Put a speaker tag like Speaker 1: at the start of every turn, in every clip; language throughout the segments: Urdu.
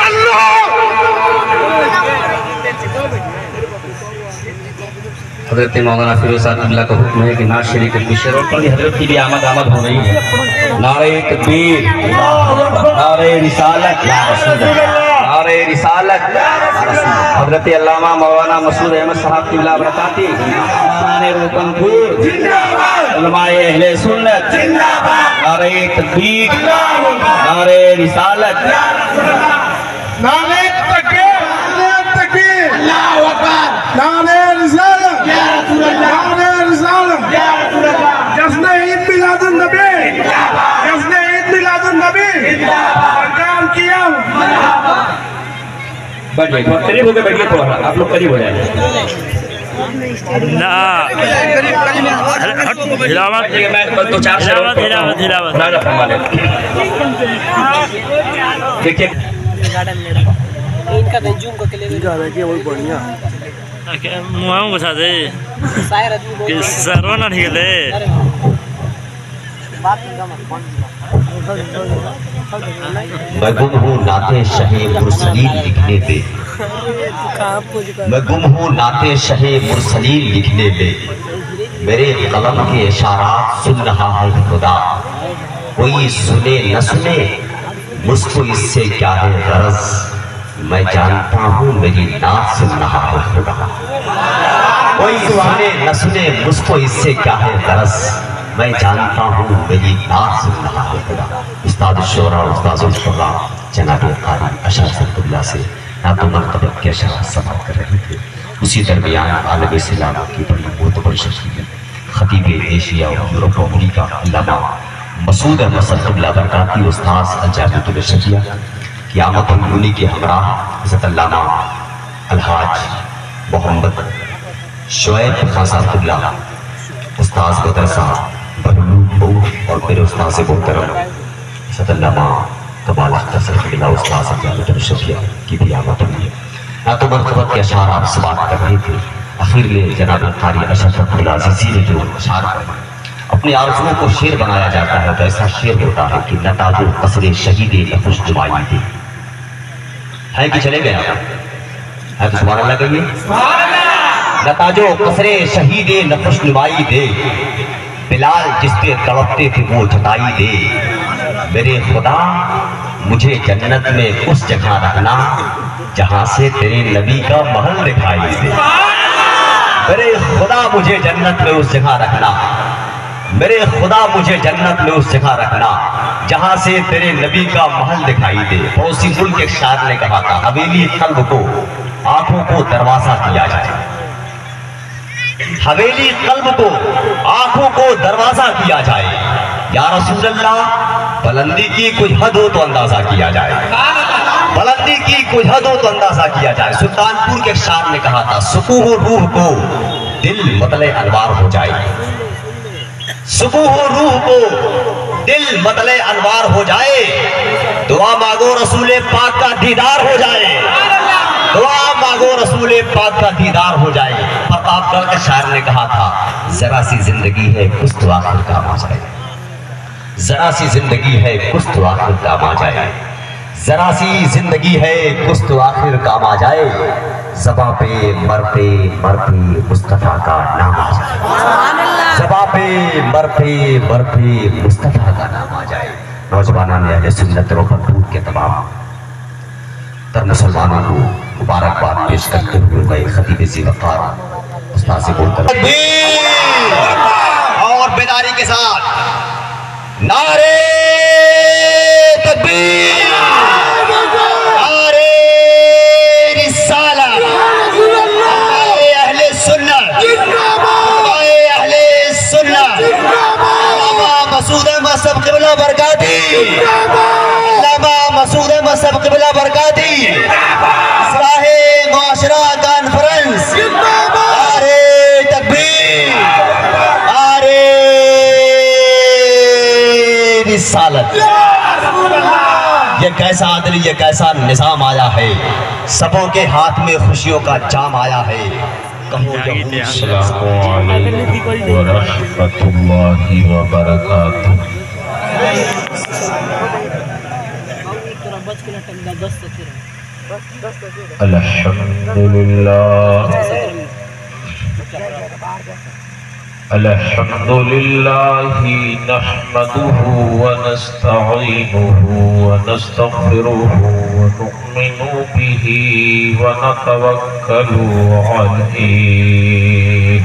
Speaker 1: حضرت مولانا فیروز اللہ کا حکم ہے کہ نعت شریف کی شروع پر حضرت کی بھی آمد ہو رہی ہے. نعرہ تکبیر، نعرہ رسالت، نعرہ رسالت. حضرت علامہ مولانا مسعود احمد صاحب کی بلا برکاتی، روکن پور، علماء اہل سنت، نعرہ تکبیر، نعرہ رسالت.
Speaker 2: نعرہ تکبیر، اللہ اکبر، نعرہ رسالت، نعرہ رسالت. جشن عید میلاد النبی، جشن عید میلاد النبی. ارکان کیا
Speaker 1: بیٹھ جائیے، قریب ہو کے بیٹھیے تھوڑا سا، آپ لوگ قریب ہو جائیں. دیکھیے
Speaker 3: मुआं बसा दे सरवा ना निकले.
Speaker 4: मैं गुम हूँ नाते शहे मुरसलीन लिखने पे, मैं गुम हूँ नाते शहे मुरसलीन लिखने पे. मेरे कलम के इशारात सुन रहा है खुदा. कोई सुने न सुने मुझको इससे क्या है गरज. मैं जानता हूँ मेरी नात सुन रहा है खुदा. कोई सुने न सुने मुझको इससे क्या है गरज. मैं जानता हूँ मेरी नात सुन रहा है खुदा. उस्ताद शोरा उस्ताद शुरा जनाब कारी अशरफ अब्दुल्ला से नातो मर्तबा के अशराफ समाप्त कर रहे थे. उसी दरमियान आलम इस्लाम की बड़ी मोतबर शख्सियत खतीब एशिया और यूरोप अमेरिका अल्लामा मसूद अहमद सल्लल्लाहु अलैहि बरकाती उस्ताद अल-जाबितुल शफिया क़यामत उन्नी के हमरा हज़रत अल्लामा अलहाज मोहम्मद शुएब खान साहबुल्लाह उस्ताद बदर साहब बहलू और मेरे उस्ताद से मोहतरम हज़रत अल्लामा कमाल अख्तर सल्लल्लाहु उस्ताद अल-जाबितुल शफिया की भी आमद हुई है. नातो मरतबत के अशार आप समाप्त कर रहे थे. आखिर में जनाब कारी अशरफ अब्दुल्ला अज़ीज़ी ने जो अशार अपने आरज़ुओं को शेर बनाया जाता है, तो ऐसा शेर होता है कि नताजो कसरे शहीदे नफुस जुबाई दे. है कि चले गए है तो सुभान अल्लाह कहिए. नताजो कसरे शहीदे नफुस जुबाई दे. बिलाल जिस पे तड़पते थे वो जताई दे. मेरे खुदा मुझे जन्नत में उस जगह रखना जहां से तेरे नबी का महल दिखाई दे. मेरे खुदा मुझे जन्नत में उस जगह रखना, मेरे खुदा मुझे जन्नत में उस जगह रखना जहां से तेरे नबी का महल दिखाई दे. पड़ोसी मुल्क के शायर ने कहा था हवेली कल्ब को आंखों को दरवाजा किया जाए. हवेली कल्ब को आंखों को दरवाजा किया जाए. या रसूल अल्लाह बुलंदी की कुछ हद हो तो अंदाजा किया जाए, बुलंदी की कुछ हद हो तो अंदाजा किया जाए. सुल्तानपुर के शायर ने कहा था सुकूह रूह को दिल मतले अनवार हो जाए. सुकूह रूह को दिल मतले अनवार हो जाए. दुआ मांगो रसूले पाक का दीदार हो जाए. दुआ मांगो रसूले पाक का दीदार हो जाए. प्रतापगढ़ के शायर ने कहा था जरा सी जिंदगी है कुछ तो आखिर काम आ जाए. जरा सी जिंदगी है कुछ तो आखिर काम आ जाए. जरा सी जिंदगी है कुछ तो आखिर काम आ जाए. ज़बां पे मरते मरते मुस्तफा का नाम आ जाए. ज़बां पे मरते मरते मुस्तफा का नाम आ जाए. नौजवानों ने अहले सुन्नत रोहनपुर के तमाम तर मुसलमानों को मुबारकबाद पेश करते हुए गए खतीब ज़ीवकार उस्ताद से बोलकर और बेदारी के साथ नारे तकबीर, नारे रिसालत, नारे अहले सुन्नत, नारे अहले सुन्नत. अल्लामा मसूद अहमद सब क़िबला बरकाती, अल्लामा मसूद अहमद सब क़िबला बरकाती. इस्लाहे मुआशरा कॉन्फ्रेंस. नारे तकबीर, नारे रिसालत. ये कैसा आदल, ये कैसा निज़ाम आया है. सबों के हाथ में खुशियों का जाम आया है. कहो अस्सलामु अलैकुम व रहमतुल्लाहि व बरकातुहू.
Speaker 5: الحمد لله نحمده ونستعينه ونستغفره ونؤمن به ونتوكل عليه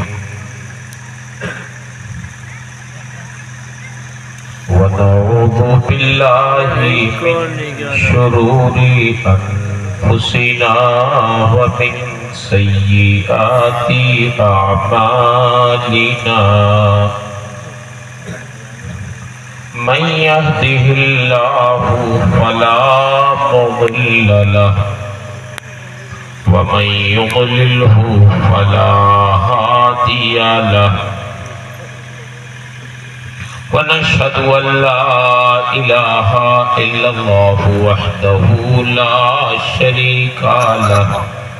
Speaker 5: ونعوذ بالله من شرور أنفسنا ومن سيئات أعمالنا من يهده الله فلا مضل له ومن يضلله فلا هادي له ونشهد أن لا إله إلا الله وحده لا شريك له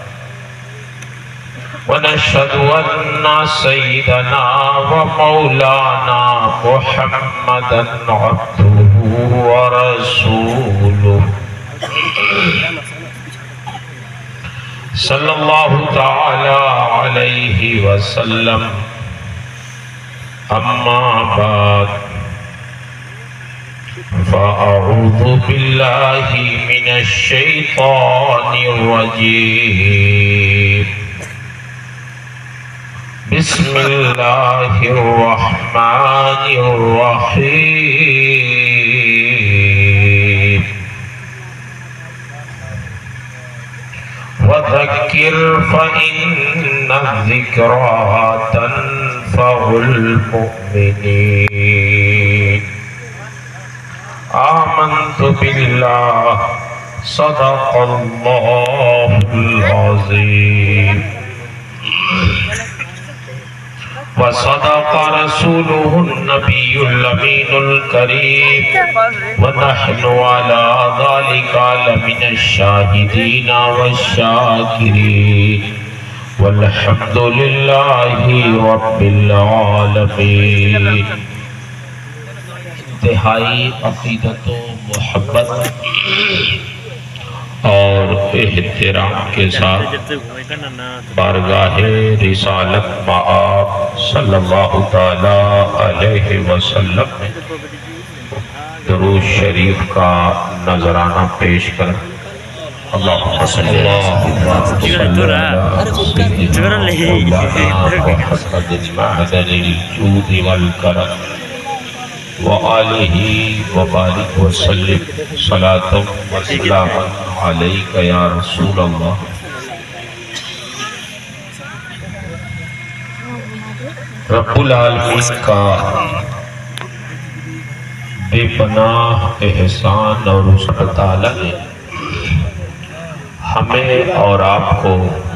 Speaker 5: ونشهد أن سيدنا ومولانا محمدا عبده ورسوله صلى الله تعالى عليه وسلم أما بعد فأعوذ بالله من الشيطان الرجيم بسم الله الرحمن الرحيم وذكر فإن الذكرى تنفع المؤمنين آمنت بالله صدق الله العظيم وصدق رسوله النبي الأمين الكريم ونحن على ذلك لمن الشاهدين والشاكرين والحمد لله رب العالمين. انتہائی عقیدت و محبت اور احترام کے ساتھ بارگاہ رسالت مآب صلی اللہ تعالی علیہ وسلم میں درود شریف کا نذرانہ پیش کر اللہم صلی اللہ علیہ وسلم وآلہ وبارک وسلم صلاة وسلام علیک یا رسول اللہ. رب العالمین کا بے پناہ احسان اور اس تعالی نے ہمیں اور آپ کو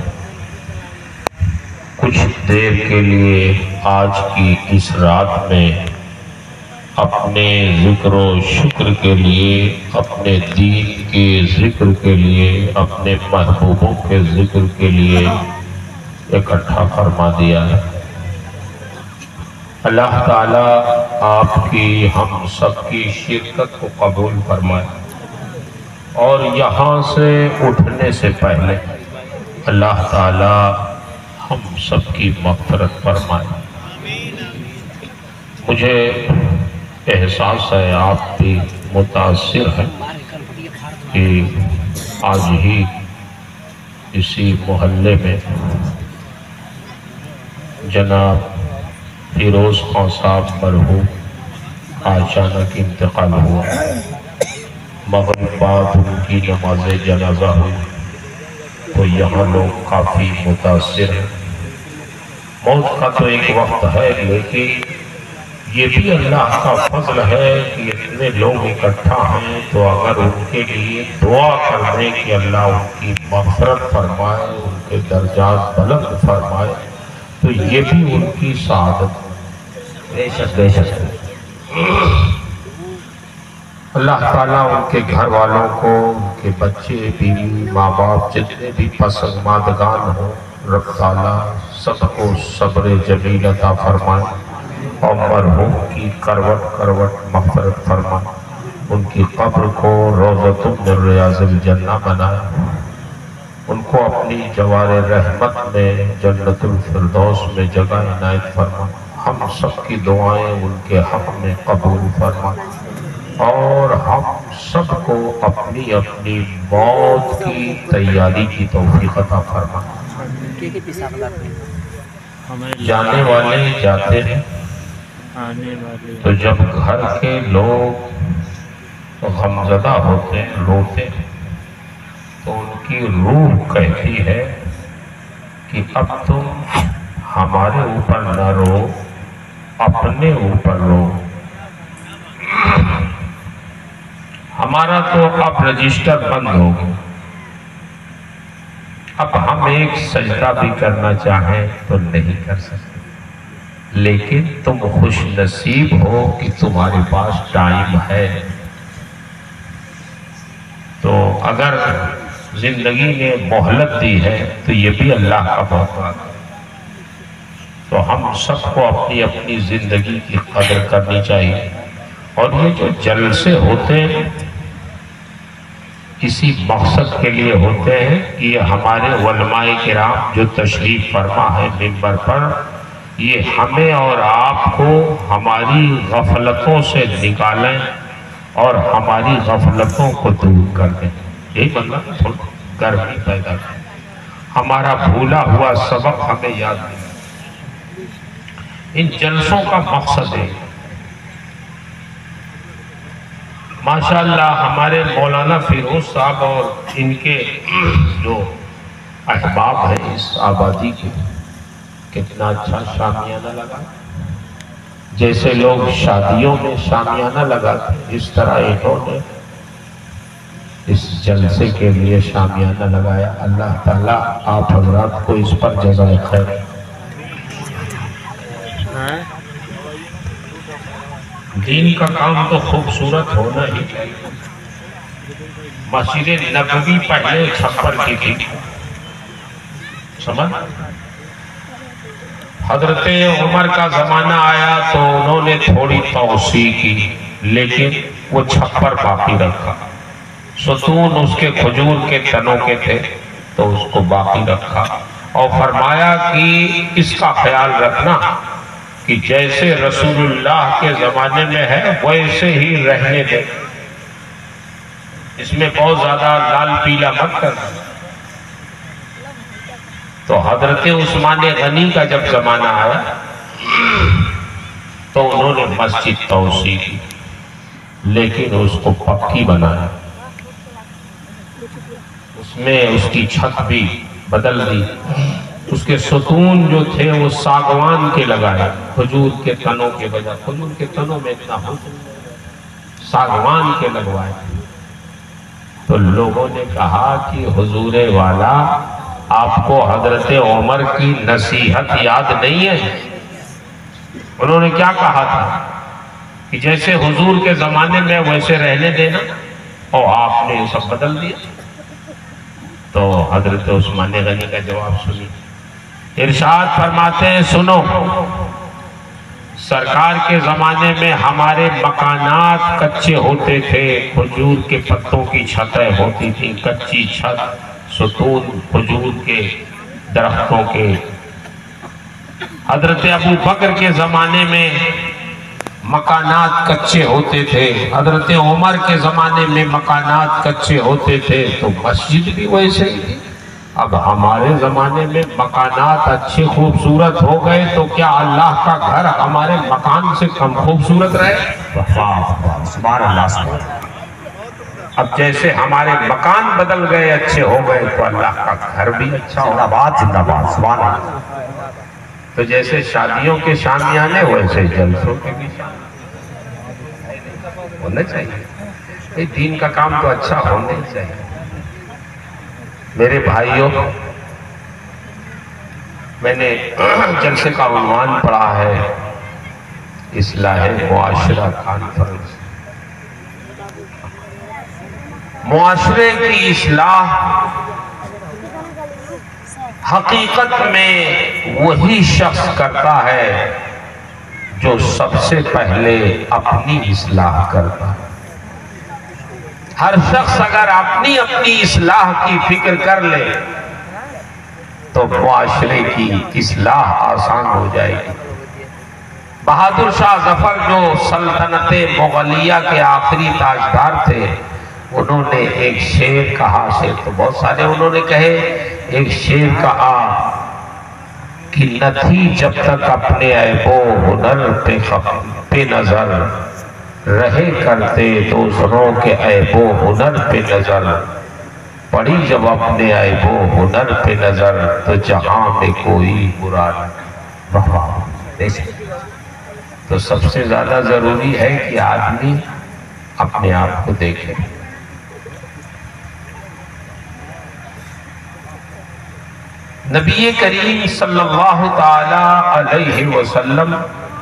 Speaker 5: کچھ دیر کے لیے آج کی اس رات میں اپنے ذکر و شکر کے لیے، اپنے دین کے ذکر کے لیے، اپنے محبوبوں کے ذکر کے لیے اکٹھا فرما دیا ہے. اللہ تعالیٰ آپ کی ہم سب کی شرکت کو قبول فرمائے اور یہاں سے اٹھنے سے پہلے اللہ تعالیٰ ہم سب کی مغفرت فرمائے. مجھے احساس ہے آپ بھی متاثر ہیں کہ آج ہی اسی محلے میں جناب فیروز خان صاحب مرحوم اچانک انتقال ہوا. مغرب بعد ان کی نماز جنازہ ہوئی تو یہاں لوگ کافی متاثر ہیں. موت کا تو ایک وقت ہے لیکن یہ بھی اللہ کا فضل ہے کہ اتنے لوگ اکٹھا ہیں تو اگر ان کے لیے دعا کر دیں کہ اللہ ان کی مغفرت فرمائے، ان کے درجات بلند فرمائے تو یہ بھی ان کی سعادت. بے شک اللہ تعالیٰ ان کے گھر والوں کو، ان کے بچے بیوی ماں باپ جتنے بھی پسماندگان ہوں رب تعالیٰ سب کو صبر جمیل عطا فرمائے اور مرحوم کی کروٹ کروٹ مغفرت فرمائے. ان کی قبر کو روضۃ من ریاض الجنہ بنائے. ان کو اپنی جوار رحمت میں جنت الفردوس میں جگہ عنایت فرما، ہم سب کی دعائیں ان کے حق میں قبول فرما، اور ہم سب کو اپنی اپنی موت کی تیاری کی توفیق عطا فرما۔ جانے والے جاتے ہیں تو جب گھر کے لوگ غمزدہ ہوتے ہیں، روتے ہیں، تو ان کی روح کہتی ہے کہ اب تم ہمارے اوپر نہ رو، اپنے اوپر رو، ہمارا تو اب رجسٹر بند ہو گیا، اب ہم ایک سجدہ بھی کرنا چاہیں تو نہیں کر سکتے، لیکن تم خوش نصیب ہو کہ تمہارے پاس ٹائم ہے۔ تو اگر زندگی نے مہلت دی ہے تو یہ بھی اللہ کا موقع ہے، تو ہم سب کو اپنی اپنی زندگی کی قدر کرنی چاہیے۔ اور یہ جو جلسے ہوتے ہیں کسی مقصد کے لیے ہوتے ہیں کہ یہ ہمارے علماء کرام جو تشریف فرما ہے منبر پر، یہ ہمیں اور آپ کو ہماری غفلتوں سے نکالیں اور ہماری غفلتوں کو دور کر دیں۔ یہی مطلب تھوڑا گرمی پیدا کریں، ہمارا بھولا ہوا سبق ہمیں یاد نہیں۔ ان جلسوں کا مقصد ہے، ماشاءاللہ ہمارے مولانا فیروز صاحب اور ان کے جو احباب ہیں اس آبادی کے، کتنا اچھا شامیانہ لگا، جیسے لوگ شادیوں میں شامیانہ لگاتے اس طرح انہوں نے اس جلسے کے لیے شامیانہ لگایا۔ اللہ تعالیٰ آپ حضرات کو اس پر جزائے خیر۔ دین کا کام تو خوبصورت ہونا ہی چاہیے۔ مسجد نبوی پہلے چھپر کی تھی، سمجھ؟ حضرت عمر کا زمانہ آیا تو انہوں نے تھوڑی توسیع کی، لیکن وہ چھپر باقی رکھا، ستون اس کے کھجور کے تنوں کے تھے تو اس کو باقی رکھا، اور فرمایا کہ اس کا خیال رکھنا کہ جیسے رسول اللہ کے زمانے میں ہے ویسے ہی رہنے دے، اس میں بہت زیادہ لال پیلا مت کرنا۔ تو حضرت عثمان غنی کا جب زمانہ آیا تو انہوں نے مسجد توسیع کی، لیکن اس کو پکی بنایا، اس میں اس کی چھت بھی بدل دی، اس کے ستون جو تھے وہ ساگوان کے لگائے، کھجور کے تنوں کے بجائے، کھجور کے تنوں میں اتنا ہو ساگوان کے لگوائے۔ تو لوگوں نے کہا کہ حضور والا آپ کو حضرت عمر کی نصیحت یاد نہیں ہے؟ انہوں نے کیا کہا تھا کہ جیسے حضور کے زمانے میں ویسے رہنے دینا، اور آپ نے سب بدل دیا۔ تو حضرت عثمان غنی کا جواب سنی، ارشاد فرماتے ہیں سنو، سرکار کے زمانے میں ہمارے مکانات کچے ہوتے تھے، کھجور کے پتوں کی چھتیں ہوتی تھیں، کچی چھت، ستون کھجور کے درختوں کے۔ حضرت ابو بکر کے زمانے میں مکانات کچے ہوتے تھے، حضرت عمر کے زمانے میں مکانات کچے ہوتے تھے، تو مسجد بھی ویسے ہی تھی۔ اب ہمارے زمانے میں مکانات اچھے خوبصورت ہو گئے تو کیا اللہ کا گھر ہمارے مکان سے کم خوبصورت رہے؟ سبحان اللہ۔ اب جیسے ہمارے مکان بدل گئے، اچھے ہو گئے، تو اللہ کا گھر بھی اچھا ہوگا۔ زندہ باد سبحان اللہ۔ تو جیسے شادیوں کے شامیانے ویسے جلسوں کے بھی ہونا چاہیے۔ دین کا کام تو اچھا ہونا ہی چاہیے۔ میرے بھائیوں، میں نے جلسے کا عنوان پڑھا ہے اصلاح معاشرہ کانفرنس۔ معاشرے کی اصلاح حقیقت میں وہی شخص کرتا ہے جو سب سے پہلے اپنی اصلاح کرتا ہے۔ ہر شخص اگر اپنی اپنی اصلاح کی فکر کر لے تو معاشرے کی اصلاح آسان ہو جائے گی۔ بہادر شاہ ظفر جو سلطنت مغلیہ کے آخری تاجدار تھے، انہوں نے ایک شعر کہا، شعر تو بہت سارے انہوں نے کہے، ایک شعر کہا کہ نہ تھی جب تک اپنے عیب و ہنر پہ نظر، رہے کرتے دوسروں کے عیب و ہنر پہ نظر، پڑی جب اپنے عیب و ہنر پہ نظر تو جہاں میں کوئی برا نہیں۔ تو سب سے زیادہ ضروری ہے کہ آدمی اپنے آپ کو دیکھے۔ نبی کریم صلی اللہ تعالی علیہ وسلم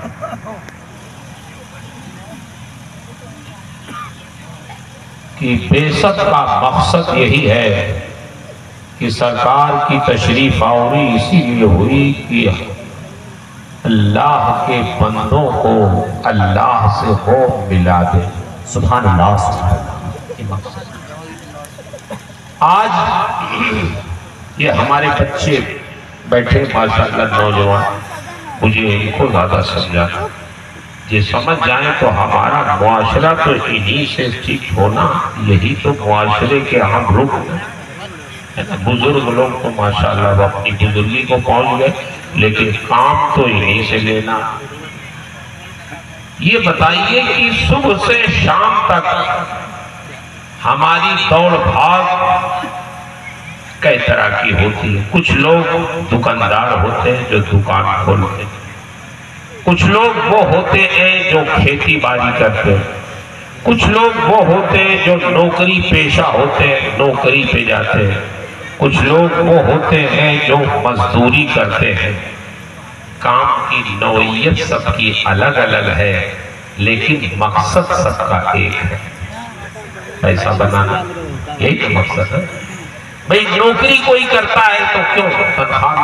Speaker 5: کی بعثت کا مقصد یہی ہے کہ سرکار کی تشریف آوری اسی لیے ہوئی کہ اللہ کے بندوں کو اللہ سے وہ ملا دے۔
Speaker 4: سبحان اللہ، سبحان اللہ۔
Speaker 5: آج یہ ہمارے بچے بیٹھے ماشاءاللہ نوجوان، مجھے ان کو زیادہ سمجھانا، یہ سمجھ جائیں تو ہمارا معاشرہ تو انہی سے ٹھیک ہونا، یہی تو معاشرے کے اہم رکن ہیں۔ بزرگ لوگ تو ماشاءاللہ وہ اپنی بزرگی کو پہنچ گئے، لیکن کام تو انہی سے لینا۔ یہ بتائیے کہ صبح سے شام تک ہماری دوڑ بھاگ کئی طرح کی ہوتی ہے۔ کچھ لوگ دکاندار ہوتے ہیں جو دکان کھولتے ہیں، کچھ لوگ وہ ہوتے ہیں جو کھیتی باڑی کرتے ہیں، کچھ لوگ وہ ہوتے ہیں جو نوکری پیشہ ہوتے ہیں، نوکری پہ جاتے ہیں، کچھ لوگ وہ ہوتے ہیں جو مزدوری کرتے ہیں۔ کام کی نوعیت سب کی الگ الگ ہے، لیکن مقصد سب کا ایک ہے، پیسہ بنانا، یہی تو مقصد ہے۔ بھئی نوکری کوئی کرتا ہے تو کیوں تنخواہ؟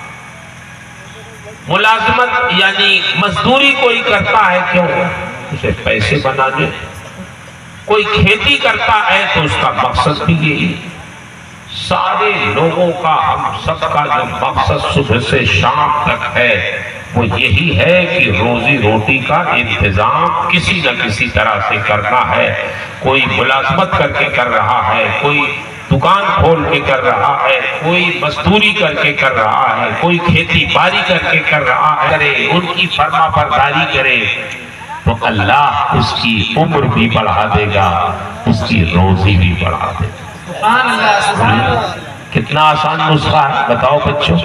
Speaker 5: ملازمت یعنی مزدوری کوئی کرتا ہے کیوں؟ اسے پیسے بنانے۔ کوئی کھیتی کرتا ہے تو اس کا مقصد بھی یہی۔ سارے لوگوں کا، ہم سب کا جو مقصد صبح سے شام تک ہے وہ یہی ہے کہ روزی روٹی کا انتظام کسی نہ کسی طرح سے کرنا ہے۔ کوئی ملازمت کر کے کر رہا ہے، کوئی دکان کھول کے کر رہا ہے، کوئی مزدوری کر کے کر رہا ہے، کوئی کھیتی باڑی کر کے کر رہا ہے، کرے ان کی فرما برداری کرے تو اللہ اس کی عمر بھی بڑھا دے گا، اس کی روزی بھی بڑھا دے گا۔ کتنا آسان نسخہ ہے بتاؤ بچوں،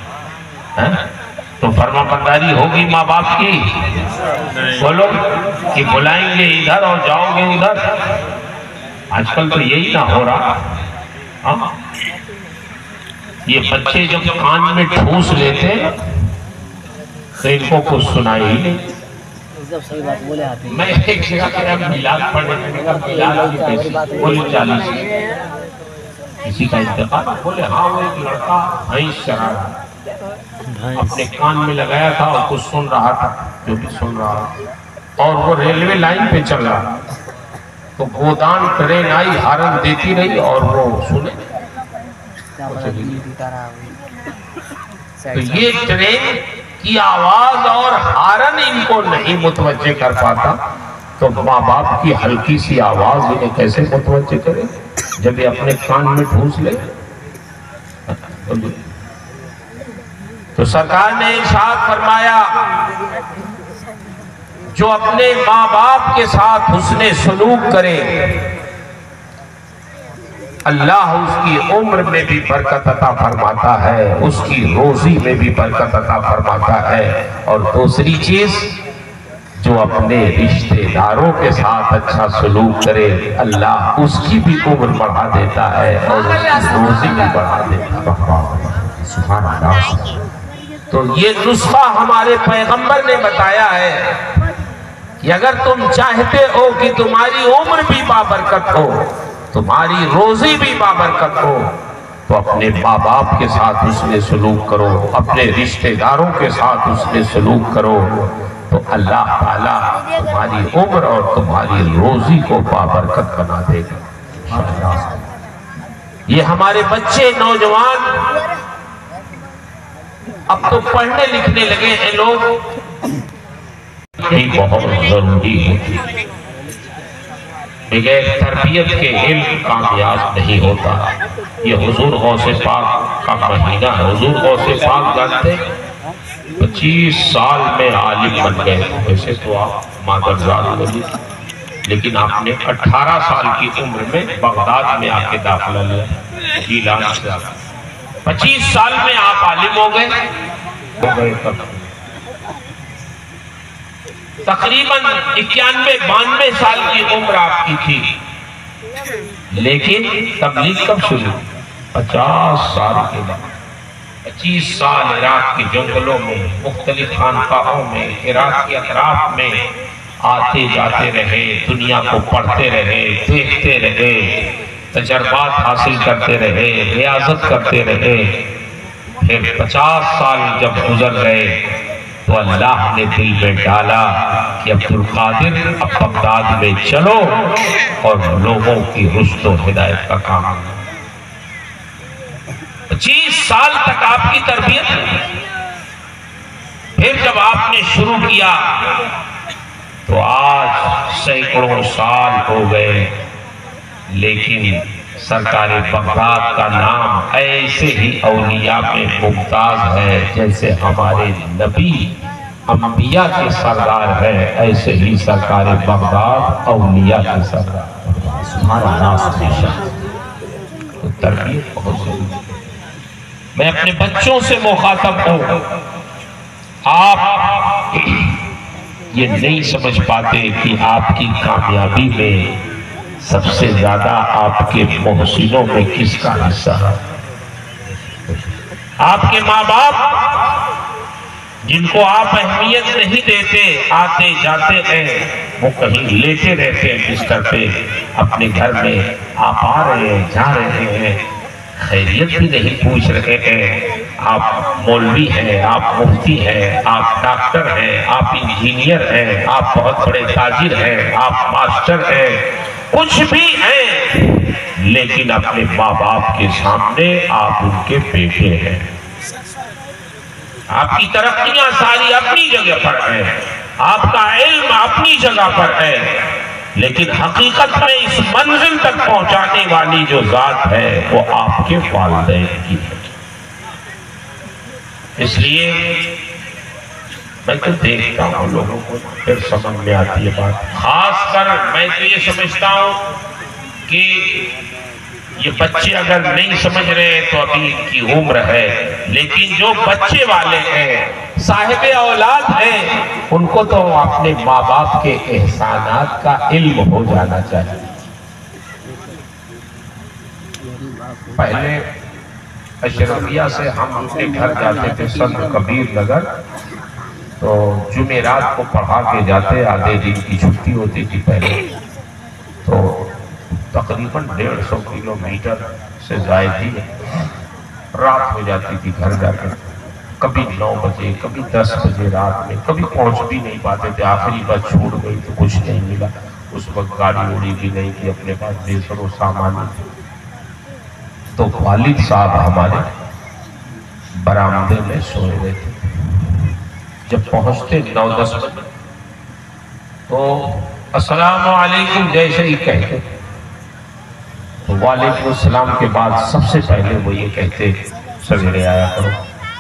Speaker 5: تو فرما برداری ہوگی ماں باپ کی؟ بولو کہ بلائیں گے ادھر اور جاؤ گے ادھر؟ آج کل تو یہی نہ ہو رہا۔ یہ بچے جب کان میں ٹھوس لیتے تو ان کو کچھ سنائی ہی نہیں۔ میں ایک جگہ پہ میلاد پڑھنے میں کہا میلاد کی پیسے بولے 40، کسی کا انتقال، بولے ہاں وہ ایک لڑکا بھینس چرا رہا، اپنے کان میں لگایا تھا اور کچھ سن رہا تھا، جو بھی سن رہا، اور وہ ریلوے لائن پہ چل رہا، تو گودان ٹرین آئی، ہارن دیتی رہی اور وہ سنے۔ تو یہ ٹرین کی آواز اور ہارن ان کو نہیں متوجہ کر پاتا، تو ماں باپ کی ہلکی سی آواز انہیں کیسے متوجہ کرے جب یہ اپنے کان میں ٹھوس لے؟ تو سرکار نے ارشاد فرمایا جو اپنے ماں باپ کے ساتھ حسن سلوک کرے اللہ اس کی عمر میں بھی برکت عطا فرماتا ہے، اس کی روزی میں بھی برکت عطا فرماتا ہے، اور دوسری چیز جو اپنے رشتہ داروں کے ساتھ اچھا سلوک کرے اللہ اس کی بھی عمر بڑھا دیتا ہے اور اس کی روزی بھی بڑھا دیتا ہے۔ سبحان اللہ۔ تو یہ نسخہ ہمارے پیغمبر نے بتایا ہے کہ اگر تم چاہتے ہو کہ تمہاری عمر بھی بابرکت ہو، تمہاری روزی بھی بابرکت ہو، تو اپنے ماں باپ کے ساتھ حسن سلوک کرو، اپنے رشتہ داروں کے ساتھ حسن سلوک کرو، تو اللہ تعالیٰ تمہاری عمر اور تمہاری روزی کو بابرکت بنا دے گا۔ یہ ہمارے بچے نوجوان اب تو پڑھنے لکھنے لگے ہیں لوگ، یہ بہت ضروری ہوتی ہے۔ بغیر تربیت کے علم کامیاب نہیں ہوتا۔ یہ حضور غوث پاک کا مہینہ ہے۔ حضور غوث پاک جانتے 25 سال میں عالم بن گئے، ویسے تو آپ مادرزاد ہوگی، لیکن آپ نے 18 سال کی عمر میں بغداد میں آ کے داخلہ لیا، جیلان سے 25 سال میں آپ عالم ہو گئے۔ تقریباً 91-92 سال کی عمر آپ کی تھی، لیکن تبلیغ کب شروع؟ 50 سال کے بعد۔ 25 سال عراق کے جنگلوں میں، مختلف خانقاہوں میں، عراق کے اطراف میں آتے جاتے رہے، دنیا کو پڑھتے رہے، دیکھتے رہے، تجربات حاصل کرتے رہے، ریاضت کرتے رہے۔ پھر 50 سال جب گزر گئے تو اللہ نے دل میں ڈالا کہ عبدالقادر اب بغداد میں چلو اور لوگوں کی رشد و ہدایت کا کام۔ 25 سال تک آپ کی تربیت، پھر جب آپ نے شروع کیا تو آج سینکڑوں سال ہو گئے، لیکن سرکار بغداد کا نام ایسے ہی اولیاء میں ممتاز ہے، جیسے ہمارے نبی انبیاء کے سردار ہے، ایسے ہی سرکار بغداد اولیاء کے سردار۔ تو تربیت بہت ضروری ہے۔ میں اپنے بچوں سے مخاطب ہوں، آپ یہ نہیں سمجھ پاتے کہ آپ کی کامیابی میں سب سے زیادہ آپ کے محسنوں میں کس کا حصہ ہے؟ آپ کے ماں باپ جن کو آپ اہمیت نہیں دیتے، آتے جاتے ہیں، وہ کہیں لیتے رہتے ہیں بستر پہ، اپنے گھر میں آپ آ رہے ہیں، جا رہے ہیں، خیریت بھی نہیں پوچھ رہے ہیں۔ آپ مولوی ہیں، آپ مفتی ہیں، آپ ڈاکٹر ہیں، آپ انجینئر ہیں، آپ بہت بڑے تاجر ہیں، آپ ماسٹر ہیں، کچھ بھی ہیں، لیکن اپنے ماں باپ کے سامنے آپ ان کے بیٹے ہیں۔ آپ کی ترقیاں ساری اپنی جگہ پر ہیں، آپ کا علم اپنی جگہ پر ہے، لیکن حقیقت میں اس منزل تک پہنچانے والی جو ذات ہے وہ آپ کے والدین کی ہے۔ اس لیے میں تو دیکھتا ہوں لوگوں کو، پھر سمجھ میں آتی ہے بات۔ خاص کر میں تو یہ سمجھتا ہوں کہ یہ بچے اگر نہیں سمجھ رہے تو ابھی ان کی عمر ہے، لیکن جو بچے والے ہیں، صاحب اولاد ہیں، ان کو تو اپنے ماں باپ کے احسانات کا علم ہو جانا چاہیے۔ پہلے اشرفیہ سے ہم اپنے گھر جاتے تھے سنت کبیر نگر، تو جمعرات کو پڑھا کے جاتے، آدھے دن کی چھٹی ہوتی تھی پہلے، تو تقریباً 150 کلومیٹر سے زائد ہی رات ہو جاتی تھی گھر جا کر، کبھی 9 بجے، کبھی 10 بجے رات میں، کبھی پہنچ بھی نہیں پاتے تھے، آخری بس چھوٹ گئی تو کچھ نہیں ملا، اس وقت گاڑی اڑی بھی نہیں تھی، اپنے پاس بے سر و سامان تھے۔ تو والد صاحب ہمارے برآمدے میں سوئے ہوئے تھے، جب پہنچتے 9-10 بجے تو السلام علیکم جیسے ہی کہتے، تو وعلیکم السلام کے بعد سب سے پہلے وہ یہ کہتے سویرے آیا کرو،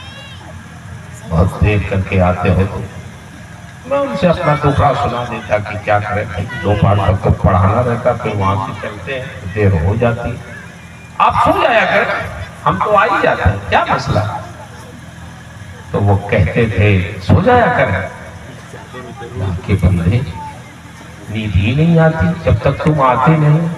Speaker 5: بہت دیر کر کے آتے ہو۔ تو میں ان سے اپنا ٹکڑا سنا دیتا کہ کیا کریں بھائی، 2 پار تک تو پڑھانا رہتا، پھر وہاں سے چلتے ہیں، دیر ہو جاتی، آپ سو جایا کریں، ہم تو آ ہی جاتے ہیں، کیا مسئلہ؟ تو وہ کہتے تھے سو جایا کریں، کہ بندے نیند ہی نہیں آتی جب تک تم آتے نہیں،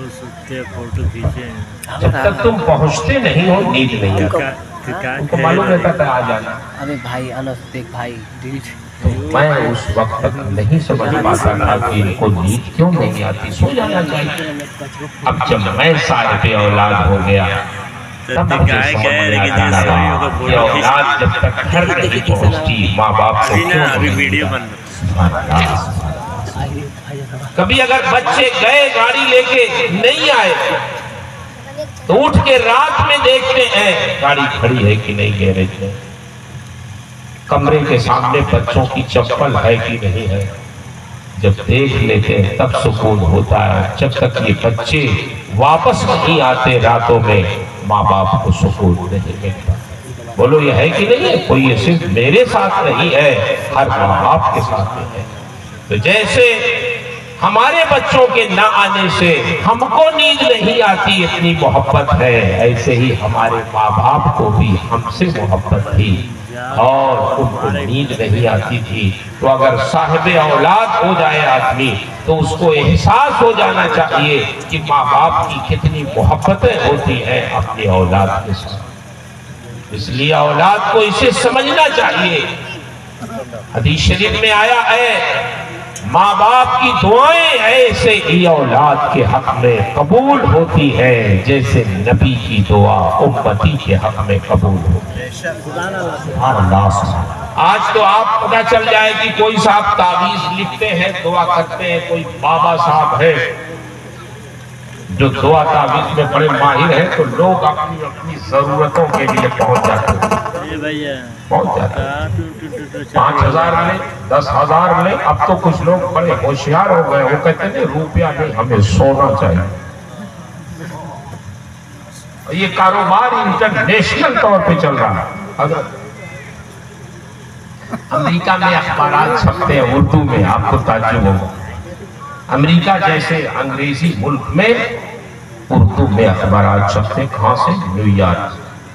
Speaker 5: جب تک تم پہنچتے نہیں ہو نیند نہیں آتی، ان کو معلوم رہتا تھا آ جانا۔
Speaker 6: ابھی بھائی انس دیکھ بھائی
Speaker 5: تو میں اس وقت تک نہیں سمجھ پاتا تھا کہ ان کو نیند کیوں نہیں آتی، سو جانا چاہیے۔ اب جب میں صاحب اولاد ہو گیا تب مجھے سمجھ میں آتا لگا کہ اولاد جب تک گھر نہیں پہنچتی ماں باپ کو کیوں نہیں ملتا۔ کبھی اگر بچے گئے گاڑی لے کے نہیں آئے تو اٹھ کے رات میں دیکھتے ہیں گاڑی کھڑی ہے کہ نہیں گیرج میں، کمرے کے سامنے بچوں کی چپل ہے کہ نہیں ہے. جب دیکھ لیتے ہیں تب سکون ہوتا ہے. جب تک یہ بچے واپس نہیں آتے راتوں میں ماں باپ کو سکون نہیں ملتا. بولو یہ ہے کہ نہیں ہے؟ کوئی یہ صرف میرے ساتھ نہیں ہے، ہر ماں باپ کے ساتھ ہے. تو جیسے ہمارے بچوں کے نہ آنے سے ہم کو نیند نہیں آتی اتنی محبت ہے، ایسے ہی ہمارے ماں باپ کو بھی ہم سے محبت تھی اور ان کو نیند نہیں آتی تھی. تو اگر صاحب اولاد ہو جائے آدمی تو اس کو احساس ہو جانا چاہیے کہ ماں باپ کی کتنی محبتیں ہوتی ہیں اپنی اولاد کے ساتھ. اس لیے اولاد کو اسے سمجھنا چاہیے. حدیث شریف میں آیا ہے ماں باپ کی دعائیں ایسے ہی اولاد کے حق میں قبول ہوتی ہے جیسے نبی کی دعا امتی کے حق میں قبول ہوتی ہے. آج تو آپ پتہ چل جائے کہ کوئی صاحب تعویذ لکھتے ہیں دعا کرتے ہیں، کوئی بابا صاحب ہے جو دعا تعویذ میں بڑے ماہر ہیں، تو لوگ اپنی ضرورتوں کے لیے پہنچ جاتے ہیں. 5,000 لیں 10,000 لیں. اب تو کچھ لوگ بڑے ہوشیار ہو گئے، وہ کہتے ہیں روپیہ نہیں ہمیں سونا چاہیے. یہ کاروبار انٹرنیشنل طور پہ چل رہا ہے. اگر امریکہ میں اخبارات چھپتے ہیں اردو میں، آپ کو تعجب ہوگا. امریکہ جیسے انگریزی ملک میں اردو میں اخبارات چھپتے. کہاں سے؟ New York.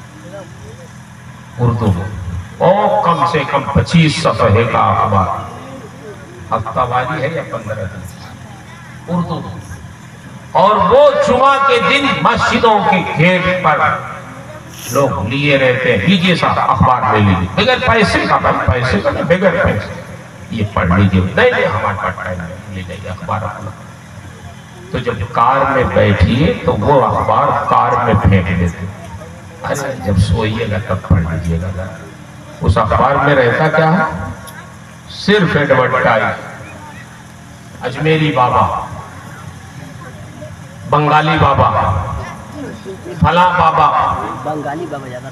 Speaker 5: اردو میں اور کم سے کم 25 صفحے کا اخبار، ہفتہ واری ہے یا 15 دن اردو میں. اور وہ جمعہ کے دن مسجدوں کے گیٹ پر لوگ لیے رہتے ہیں، لیجیے صاحب اخبار لے لیجیے بغیر پیسے کا. بھائی پیسے کا نہیں، بغیر پیسے یہ پڑھ لیجیے. نہیں ہمارے پاس ٹائم نہیں، لے جائیے اخبار اپنا. تو جب کار میں بیٹھیے تو وہ اخبار کار میں پھینک دیتے. جب سوئیے گا تب پڑھ لیجیے گا. اس اخبار میں رہتا کیا ہے؟ صرف ایڈورٹائز. اجمیری بابا، بنگالی بابا، فلاں بابا.
Speaker 6: بنگالی بابا زیادہ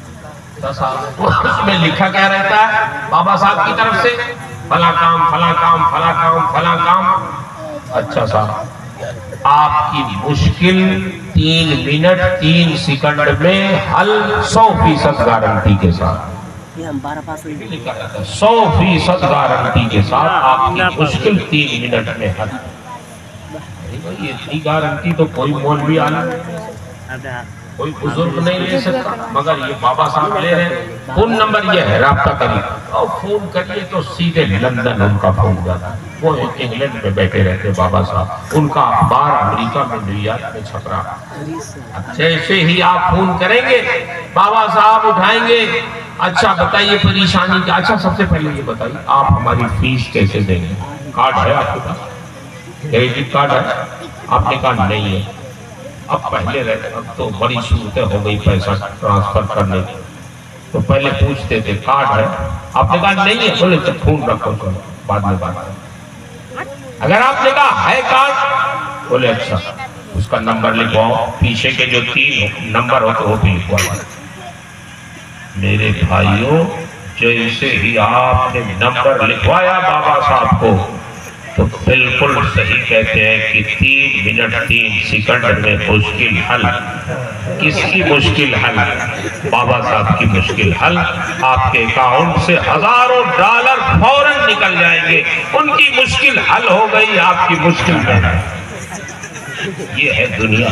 Speaker 5: اس میں لکھا کیا رہتا ہے بابا صاحب کی طرف سے؟ فلاں کام فلاں کام فلاں کام فلاں کام. اچھا صاحب آپ کی مشکل 3 منٹ 3 سیکنڈ میں حل 100% گارنٹی کے ساتھ.
Speaker 6: یہ ہم 12 پاس ہوئی
Speaker 5: 100% گارنٹی کے ساتھ آپ کی مشکل 3 منٹ میں حل. یہ اتنی گارنٹی تو کوئی مولوی عالم کوئی بزرگ نہیں لے سکتا، مگر یہ بابا صاحب لے رہے ہیں. فون نمبر یہ ہے، رابطہ کریے اور فون کریے تو سیدھے لندن ان کا فون جاتا ہے. وہ انگلینڈ میں بیٹھے رہتے بابا صاحب، ان کا اخبار امریکہ میں نیو یارک میں چھپ رہا. جیسے ہی آپ فون کریں گے بابا صاحب اٹھائیں گے. اچھا بتائیے پریشانی کیا؟ اچھا سب سے پہلے یہ بتائیے آپ ہماری فیس کیسے دیں گے؟ کارڈ ہے آپ کے پاس؟ کریڈٹ کارڈ ہے؟ آپ نے کہا نہیں ہے. اب پہلے رہتے، اب تو بڑی صورتیں ہو گئی پیسہ ٹرانسفر کرنے کی. تو پہلے پوچھتے تھے کارڈ ہے؟ آپ نے کہا نہیں ہے. بولے تو فون رکھو چلو بعد میں بات کریں. اگر آپ نے کہا ہے کارڈ، بولے اچھا اس کا نمبر لکھواؤ، پیچھے کے جو 3 نمبر ہوتے وہ بھی لکھواؤ. میرے بھائیوں جیسے ہی آپ نے نمبر لکھوایا بابا صاحب کو تو بالکل صحیح کہتے ہیں کہ 3 منٹ 3 سیکنڈ میں مشکل حل. کس کی مشکل حل؟ بابا صاحب کی مشکل حل. آپ کے اکاؤنٹ سے ہزاروں ڈالر فوراً نکل جائیں گے. ان کی مشکل حل ہو گئی، آپ کی مشکل میں. یہ ہے دنیا،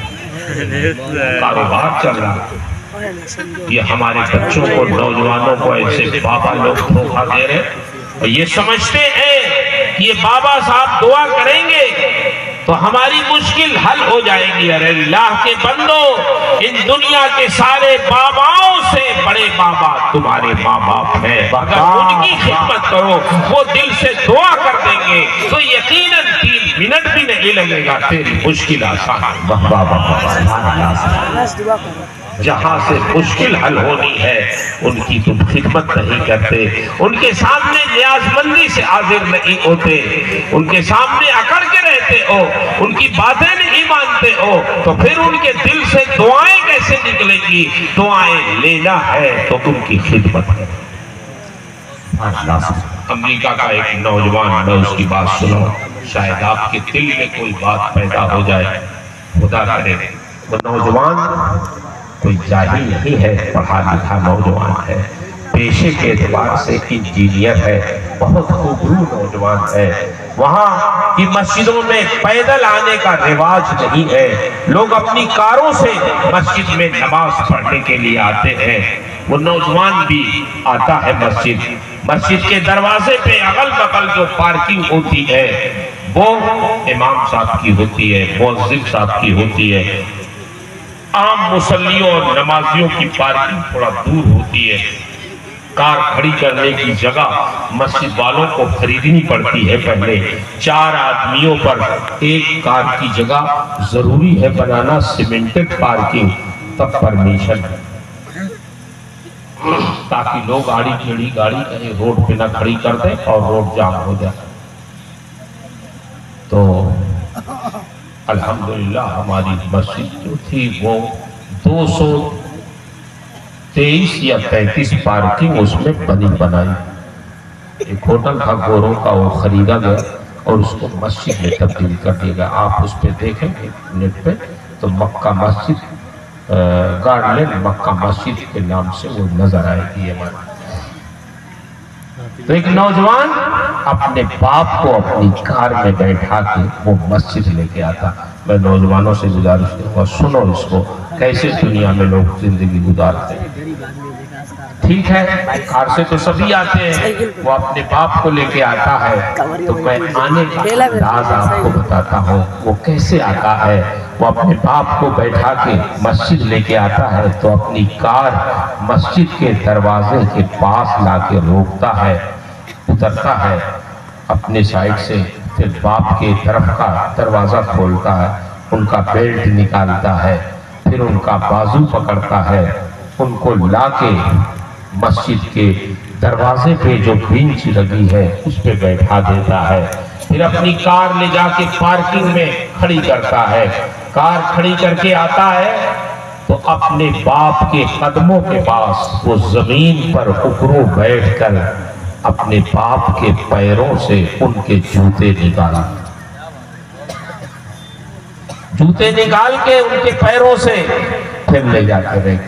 Speaker 5: کاروبار چل رہا ہے. یہ ہمارے بچوں کو نوجوانوں کو ایسے بابا لوگ دھوکہ دے رہے اور یہ سمجھتے ہیں کہ یہ بابا صاحب دعا کریں گے تو ہماری مشکل حل ہو جائے گی. ارے اللہ کے بندو، ان دنیا کے سارے باباؤں سے بڑے بابا تمہارے ماں باپ ہیں. اگر ان کی خدمت کرو وہ دل سے دعا کر دیں گے تو یقیناً 3 منٹ بھی نہیں لگے گا تیری مشکل آسان۔ جہاں سے مشکل حل ہونی ہے ان کی تم خدمت نہیں کرتے، ان کے سامنے نیاز مندی سے حاضر نہیں ہوتے، ان کے سامنے اکڑ کے رہتے ہو، ان کی باتیں نہیں مانتے ہو، تو پھر ان کے دل سے دعائیں کیسے نکلیں گی؟ دعائیں لینا ہے تو ان کی خدمت کرو۔ امریکہ کا ایک نوجوان، میں اس کی بات سنوں، شاید آپ کے دل میں کوئی بات پیدا ہو جائے، خدا کرے وہ نوجوان کوئی جاہل نہیں ہے، پڑھا لکھا نوجوان ہے، پیشے کے اعتبار سے انجینئر ہے، بہت خوبرو نوجوان ہے۔ وہاں کی مسجدوں میں پیدل آنے کا رواج نہیں ہے، لوگ اپنی کاروں سے مسجد میں نماز پڑھنے کے لیے آتے ہیں۔ وہ نوجوان بھی آتا ہے مسجد کے دروازے پہ اغل بغل جو پارکنگ ہوتی ہے وہ امام صاحب کی ہوتی ہے، مؤذن صاحب کی ہوتی ہے۔ عام مصلیوں اور نمازیوں کی پارکنگ تھوڑا دور ہوتی ہے، کار کھڑی کرنے کی جگہ مسجد والوں کو خریدنی پڑتی ہے۔ پہلے 4 آدمیوں پر ایک کار کی جگہ ضروری ہے بنانا، سیمنٹڈ پارکنگ، تب پرمیشن ہے، تاکہ لوگ آڑی ٹیڑھی گاڑی کہیں روڈ پہ نہ کھڑی کر دیں اور روڈ جام ہو جائے۔ تو الحمدللہ ہماری مسجد جو تھی وہ 223 یا 33 پارکنگ اس میں بنائی۔ ایک ہوٹل تھا گوروں کا، وہ خریدا گیا اور اس کو مسجد میں تبدیل کر دیا گیا۔ آپ اس پہ دیکھیں گے نیٹ پہ تو مکہ مسجد، گارڈلینڈ مکہ مسجد کے نام سے وہ نظر آئے گی ہمارے۔ تو ایک نوجوان اپنے باپ کو اپنی کار میں بیٹھا کے وہ مسجد لے کے آتا۔ میں نوجوانوں سے گزارش کروں گا، سنو اس کو، کیسے دنیا میں لوگ زندگی گزارتے ہیں۔ ٹھیک ہے، کار سے تو سبھی آتے ہیں، وہ اپنے باپ کو لے کے آتا ہے، تو میں آنے کا انداز آپ کو بتاتا ہوں وہ کیسے آتا ہے۔ وہ اپنے باپ کو بیٹھا کے مسجد لے کے آتا ہے تو اپنی کار مسجد کے دروازے کے پاس لا کے روکتا ہے، اترتا ہے اپنے سائیڈ سے، پھر باپ کے طرف کا دروازہ کھولتا ہے، ان کا بیلٹ نکالتا ہے، پھر ان کا بازو پکڑتا ہے، ان کو لا کے مسجد کے دروازے پہ جو بینچ لگی ہے اس پہ بیٹھا دیتا ہے، پھر اپنی کار لے جا کے پارکنگ میں کھڑی کرتا ہے۔ کار کھڑی کر کے آتا ہے تو اپنے باپ کے قدموں کے پاس وہ زمین پر اکڑو بیٹھ کر اپنے باپ کے پیروں سے ان کے جوتے نکال کے ان کے پیروں سے پھر لے جا کے رکھ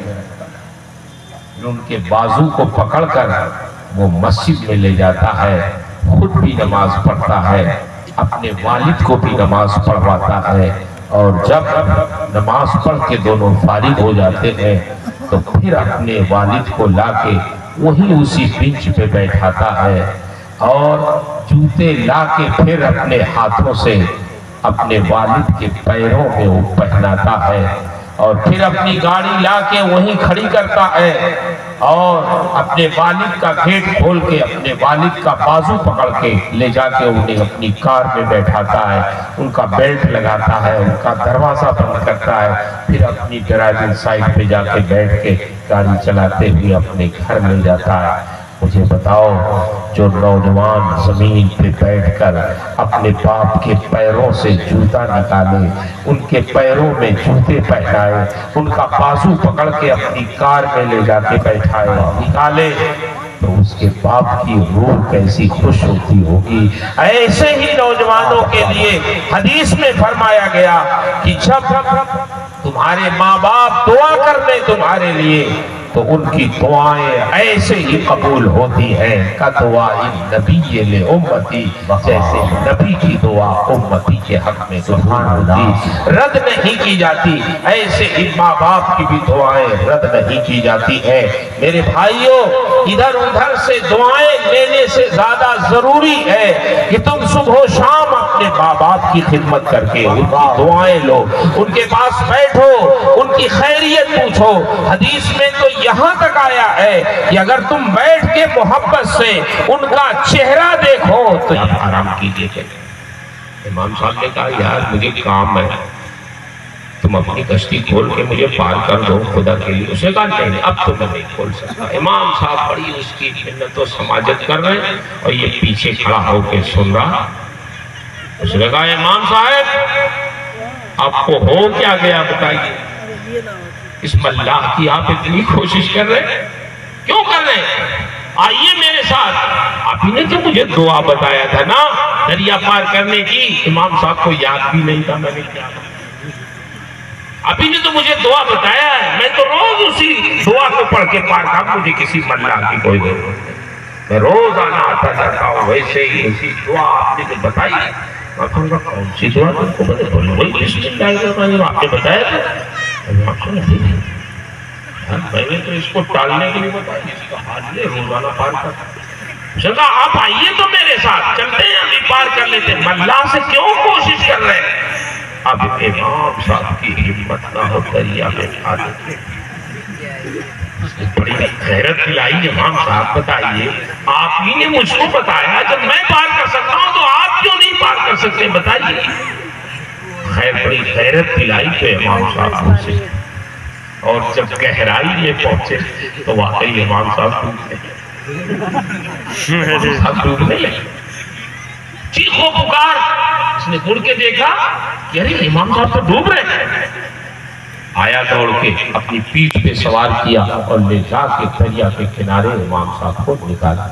Speaker 5: ان کے بازو کو پکڑ کر وہ مسجد میں لے جاتا ہے، خود بھی نماز پڑھتا ہے، اپنے والد کو بھی نماز پڑھواتا ہے، اور جب نماز پڑھ کے دونوں فارغ ہو جاتے ہیں تو پھر اپنے والد کو لا کے وہی اسی بینچ پہ بیٹھاتا ہے اور جوتے لا کے پھر اپنے ہاتھوں سے اپنے والد کے پیروں میں وہ پہناتا ہے، اور پھر اپنی گاڑی لا کے وہیں کھڑی کرتا ہے اور اپنے والد کا گیٹ کھول کے اپنے والد کا بازو پکڑ کے لے جا کے انہیں اپنی کار میں بیٹھاتا ہے، ان کا بیلٹ لگاتا ہے، ان کا دروازہ بند کرتا ہے، پھر اپنی ڈرائیونگ سائٹ پہ جا کے بیٹھ کے گاڑی چلاتے ہوئے اپنے گھر میں جاتا ہے۔ مجھے بتاؤ، جو نوجوان زمین پہ بیٹھ کر اپنے باپ کے پیروں سے جوتا نکالے، ان کے پیروں میں جوتے پہنائے، ان کا بازو پکڑ کے اپنی کار میں لے جا کے بیٹھائے نکالے، تو اس کے باپ کی روح کیسی خوش ہوتی ہوگی۔ ایسے ہی نوجوانوں کے لیے حدیث میں فرمایا گیا کہ جب تمہارے ماں باپ دعا کر لیں تمہارے لیے تو ان کی دعائیں ایسے ہی قبول ہوتی ہیں کہ دعائیں نبی لامتی، جیسے نبی کی دعا امتی کے حق میں قبول ہوتی، رد نہیں کی جاتی، ایسے ہی ماں باپ کی بھی دعائیں رد نہیں کی جاتی ہیں۔ میرے بھائیوں، ادھر ادھر سے دعائیں لینے سے زیادہ ضروری ہے کہ تم صبح و شام اپنے ماں باپ کی خدمت کر کے ان کی دعائیں لو، ان کے پاس بیٹھو، ان کی خیریت پوچھو۔ حدیث میں تو یہاں تک آیا ہے کہ اگر تم بیٹھ کے محبت سے ان کا چہرہ دیکھو تو آپ آرام کیجئے۔ امام صاحب نے کہا یار مجھے کام ہے، تم اپنی کشتی کھول کے مجھے پار کر دو خدا کے لیے۔ اس نے کہا نہیں اب تو میں نہیں کھول سکتا۔ امام صاحب بڑی اس کی منت و سماجت کر رہے ہیں اور یہ پیچھے کھڑا ہو کے سن رہا۔ اس نے کہا امام صاحب آپ کو ہو کیا گیا بتائیے، اس اللہ کی آپ اتنی کوشش کر رہے ہیں، کیوں کر رہے ہیں؟ آئیے میرے ساتھ، آپ ہی نے تو مجھے دعا بتایا تھا نا دریا پار کرنے کی۔ امام صاحب کو یاد بھی نہیں تھا میں نے کیا، آپ ہی نے تو مجھے دعا بتایا ہے، میں تو روز اسی دعا کو پڑھ کے پار کرتا، مجھے کسی ملا کی کوئی ضرورت نہیں، میں روز آنا آتا جاتا ہوں، ویسے ہی اسی دعا آپ نے تو بتائی۔ میں کہوں گا کون سی دعا تم کو بتا، بولے وہی بسم اللہ الرحمن الرحیم آپ نے بتایا تھا۔ میں نے تو اس کو ٹالنے کے لیے بتایا، اس کا حال یہ روزانہ پار کرتا۔ اس نے کہا آپ آئیے تو میرے ساتھ، چلتے ہیں ابھی پار کر لیتے ہیں۔ اللہ سے کیوں کوشش کر رہے ہیں؟ اب امام صاحب کی ہمت نہ ہو دریا میں پار کرنے کی۔ بڑی غیرت دلائی امام صاحب، بتائیے آپ ہی نے مجھ کو بتایا جب میں پار کر سکتا ہوں تو آپ کیوں نہیں پار کر سکتے بتائیے۔ خیر بڑی غیرت دلائی تو امام صاحب پہنچے، اور جب گہرائی میں پہنچے تو واقعی امام صاحب ڈوبنے لگے، چیخو پکار۔ اس نے مڑ کے دیکھا کہ ارے امام صاحب تو ڈوب رہے ہیں۔ آیا دوڑ کے اپنی پیٹھ پہ سوار کیا اور لے جا کے دریا کے کنارے امام صاحب کو نکالا۔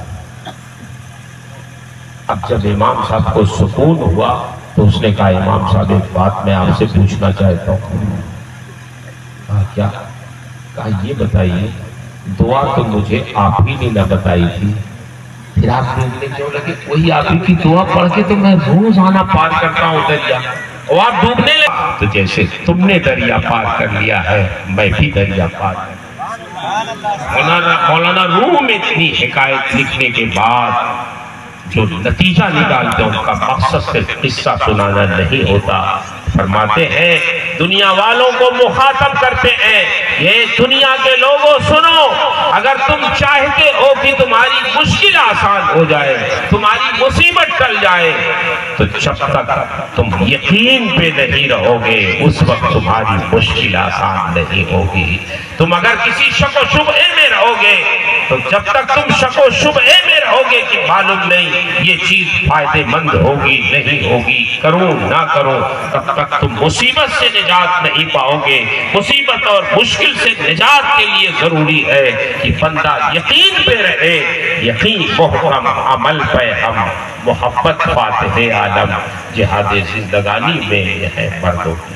Speaker 5: اب جب امام صاحب کو سکون ہوا تو اس نے کہا امام صاحب ایک بات میں آپ سے پوچھنا چاہتا ہوں۔ کہا کیا؟ کہا یہ بتائیے دعا تو مجھے آپ ہی نے نہ بتائی تھی، پھر آپ ڈوبنے کیوں لگے؟ وہی آپ ہی کی دعا پڑھ کے تو میں روز آنا پار کرتا ہوں دریا، اور آپ ڈوبنے لگے۔ تو جیسے تم نے دریا پار کر لیا ہے میں بھی دریا پار کر لیا۔ مولانا روم میں اتنی حکایت لکھنے کے بعد جو نتیجہ نکالتے ان کا مقصد صرف قصہ سنانا نہیں ہوتا۔ فرماتے ہیں دنیا والوں کو مخاطب کرتے ہیں، یہ دنیا کے لوگوں سنو، اگر تم چاہتے ہو کہ تمہاری مشکل آسان ہو جائے، تمہاری مصیبت ٹل جائے، تو جب تک تم یقین پہ نہیں رہو گے اس وقت تمہاری مشکل آسان نہیں ہوگی۔ تم اگر کسی شک و شبہے میں رہو گے تو جب تک تم شک و شبہے میں رہو گے کہ معلوم نہیں یہ چیز فائدے مند ہوگی نہیں ہوگی، کروں نہ کروں، تب تک تم مصیبت سے نجات نہیں پاؤ گے۔ مصیبت اور مشکل سے نجات کے لیے ضروری ہے کہ بندہ یقین پہ رہے، یقین محکم عمل پہ ہم، محبت فاتح عالم، جہاد زندگانی میں یہ ہے مردوں کی۔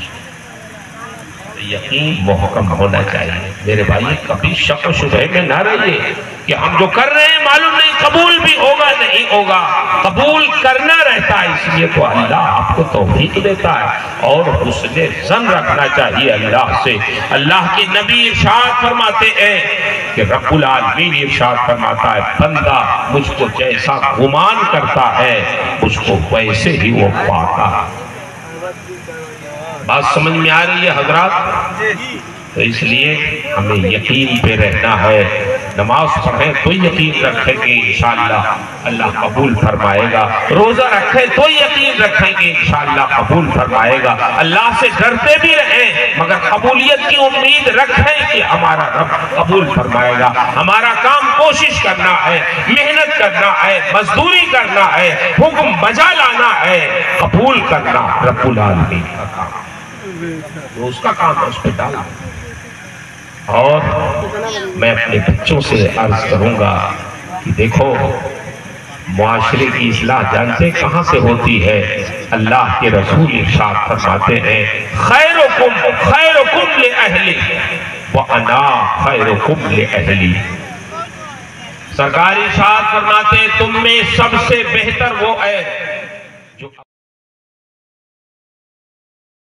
Speaker 5: یقین محکم ہونا چاہیے میرے بھائی، کبھی شک و شبہ میں نہ رہیے کہ ہم جو کر رہے ہیں معلوم نہیں قبول بھی ہوگا نہیں ہوگا، قبول کرنا رہتا ہے، اس لیے تو اللہ آپ کو توفیق دیتا ہے، اور حسن ظن رکھنا چاہیے اللہ سے۔ اللہ کے نبی ارشاد فرماتے ہیں کہ رب العالمین ارشاد فرماتا ہے بندہ مجھ کو جیسا گمان کرتا ہے مجھ کو ویسے ہی وہ پاتا ہے۔ بات سمجھ میں آ رہی ہے حضرات؟ تو اس لیے ہمیں یقین پہ رہنا ہے، نماز پڑھیں تو یقین رکھیں گے انشاءاللہ اللہ قبول فرمائے گا، روزہ رکھیں تو یقین رکھیں گے انشاءاللہ قبول فرمائے گا، اللہ سے ڈرتے بھی رہیں مگر قبولیت کی امید رکھیں کہ ہمارا رب قبول فرمائے گا۔ ہمارا کام کوشش کرنا ہے، محنت کرنا ہے، مزدوری کرنا ہے، حکم بجا لانا ہے، قبول کرنا رب العالمین کا کام، وہ اس کا کام ہے، اس پہ ڈالا۔ اور میں اپنے بچوں سے عرض کروں گا کہ دیکھو معاشرے کی اصلاح جانتے کہاں سے ہوتی ہے؟ اللہ کے رسول ارشاد فرماتے ہیں خیرکم خیرکم لأہلی وَأَنَا خَيْرُكُمْ لِأَهْلِي۔ سرکار ارشاد فرماتے ہیں تم میں سب سے